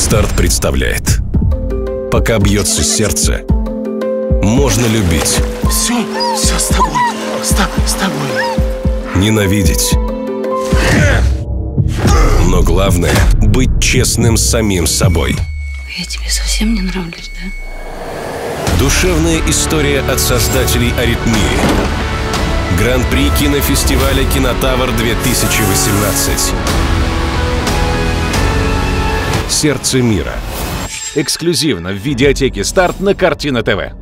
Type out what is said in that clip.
Старт представляет. Пока бьется сердце, можно любить. Все с тобой. С тобой. Ненавидеть. Но главное — быть честным с самим собой. Я тебе совсем не нравлюсь, да? Душевная история от создателей «Аритмии». Гран-при кинофестиваля «Кинотавр-2018». «Сердце мира». Эксклюзивно в видеотеке «Старт» на Картина ТВ.